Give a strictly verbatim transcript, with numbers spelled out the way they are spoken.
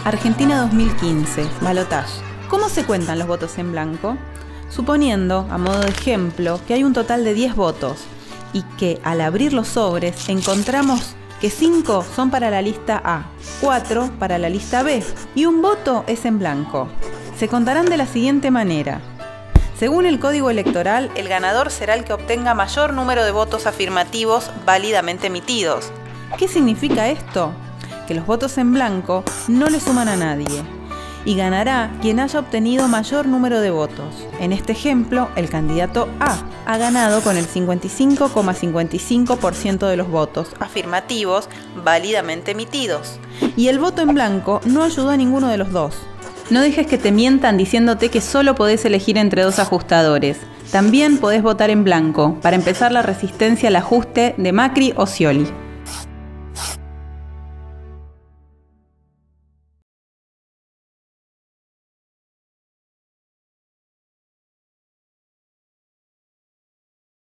Argentina dos mil quince, balotaje. ¿Cómo se cuentan los votos en blanco? Suponiendo, a modo de ejemplo, que hay un total de diez votos y que al abrir los sobres encontramos que cinco son para la lista A, cuatro para la lista B y un voto es en blanco. Se contarán de la siguiente manera. Según el Código Electoral, el ganador será el que obtenga mayor número de votos afirmativos válidamente emitidos. ¿Qué significa esto? Que los votos en blanco no le suman a nadie y ganará quien haya obtenido mayor número de votos. En este ejemplo, el candidato A ha ganado con el cincuenta y cinco coma cincuenta y cinco por ciento de los votos afirmativos válidamente emitidos. Y el voto en blanco no ayudó a ninguno de los dos. No dejes que te mientan diciéndote que solo podés elegir entre dos ajustadores. También podés votar en blanco para empezar la resistencia al ajuste de Macri o Scioli.